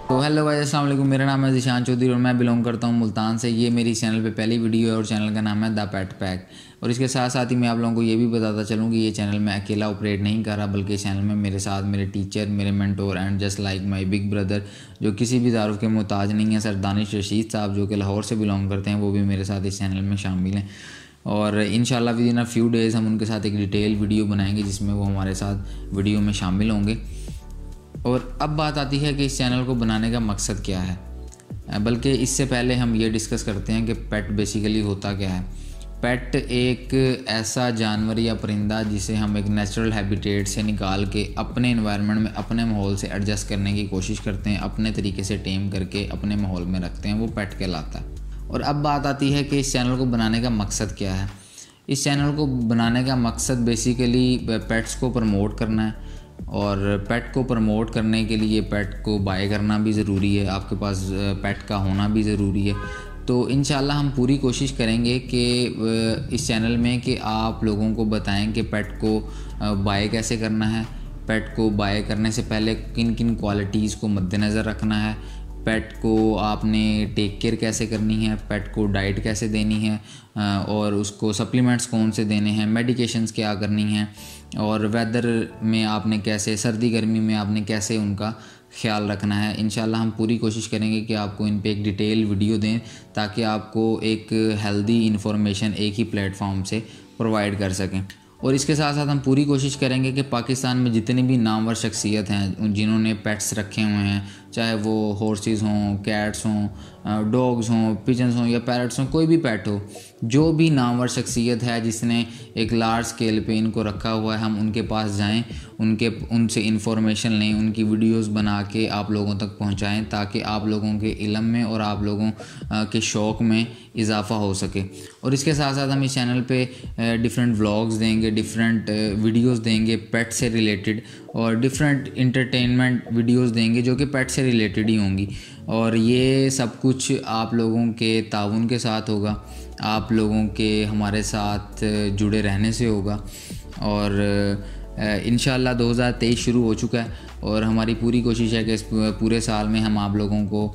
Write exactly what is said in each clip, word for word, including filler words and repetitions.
तो hello guys, अस्सलाम वालेकुम। मेरा नाम है ज़ीशान चौधरी और मैं बिलोंग करता हूँ मुल्तान से। ये मेरी चैनल पे पहली वीडियो है और चैनल का नाम है द पेट पैक। और इसके साथ साथ ही मैं आप लोगों को ये भी बताता चलूँ कि ये चैनल मैं अकेला ऑपरेट नहीं कर रहा, बल्कि चैनल में मेरे साथ मेरे टीचर, मेरे mentor and just like my big brother, जो किसी भी तारुफ के मोहताज नहीं है, सर दानिश रशीद साहब, जो कि लाहौर से बिलोंग करते हैं, वो भी मेरे साथ इस चैनल में शामिल हैं। और इंशाल्लाह within a few days हम उनके साथ एक डिटेल वीडियो बनाएंगे जिसमें वो हमारे साथ वीडियो में शामिल होंगे। और अब बात आती है कि इस चैनल को बनाने का मकसद क्या है, बल्कि इससे पहले हम ये डिस्कस करते हैं कि पेट बेसिकली होता क्या है। पेट एक ऐसा जानवर या परिंदा जिसे हम एक नेचुरल हैबिटेट से निकाल के अपने एनवायरनमेंट में, अपने माहौल से एडजस्ट करने की कोशिश करते हैं, अपने तरीके से टेम करके अपने माहौल में रखते हैं, वो पेट कहलाता है। और अब बात आती है कि इस चैनल को बनाने का मकसद क्या है। इस चैनल को बनाने का मकसद बेसिकली पेट्स को प्रमोट करना है, और पेट को प्रमोट करने के लिए पेट को बाय करना भी ज़रूरी है, आपके पास पेट का होना भी ज़रूरी है। तो इंशाल्लाह हम पूरी कोशिश करेंगे कि इस चैनल में कि आप लोगों को बताएं कि पेट को बाय कैसे करना है, पेट को बाय करने से पहले किन किन क्वालिटीज़ को मद्देनज़र रखना है, पेट को आपने टेक केयर कैसे करनी है, पेट को डाइट कैसे देनी है, और उसको सप्लीमेंट्स कौन से देने हैं, मेडिकेशंस क्या करनी हैं, और वेदर में आपने कैसे, सर्दी गर्मी में आपने कैसे उनका ख्याल रखना है। इंशाल्लाह हम पूरी कोशिश करेंगे कि आपको इन पे एक डिटेल वीडियो दें ताकि आपको एक हेल्दी इन्फॉर्मेशन एक ही प्लेटफॉर्म से प्रोवाइड कर सकें। और इसके साथ साथ हम पूरी कोशिश करेंगे कि पाकिस्तान में जितनी भी नामवर शख्सियत हैं जिन्होंने पेट्स रखे हुए हैं, चाहे वो हॉर्सेस हों, कैट्स हों, डॉग्स हों, पिजन्स हों या पैरट्स हों, कोई भी पेट हो, जो भी नामवर शख्सियत है जिसने एक लार्ज स्केल पे इनको रखा हुआ है, हम उनके पास जाएं, उनके उनसे इन्फॉर्मेशन लें, उनकी वीडियोस बना के आप लोगों तक पहुंचाएं ताकि आप लोगों के इल्म में और आप लोगों के शौक़ में इजाफ़ा हो सके। और इसके साथ साथ हम इस चैनल पे डिफरेंट व्लॉग्स देंगे, डिफरेंट वीडियोस देंगे पेट से रिलेटेड, और डिफरेंट इंटरटेनमेंट वीडियोस देंगे जो कि पेट से रिलेटेड ही होंगी। और ये सब कुछ आप लोगों के ताउन के साथ होगा, आप लोगों के हमारे साथ जुड़े रहने से होगा। और इंशाल्लाह दो हज़ार तेईस शुरू हो चुका है और हमारी पूरी कोशिश है कि इस पूरे साल में हम आप लोगों को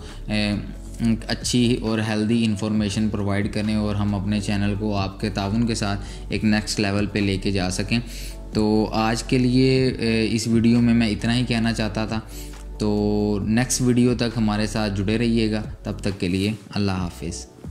अच्छी और हेल्दी इन्फॉर्मेशन प्रोवाइड करें और हम अपने चैनल को आपके ताउन के साथ एक नेक्स्ट लेवल पे लेके जा सकें। तो आज के लिए इस वीडियो में मैं इतना ही कहना चाहता था। तो नेक्स्ट वीडियो तक हमारे साथ जुड़े रहिएगा। तब तक के लिए अल्लाह हाफिज़।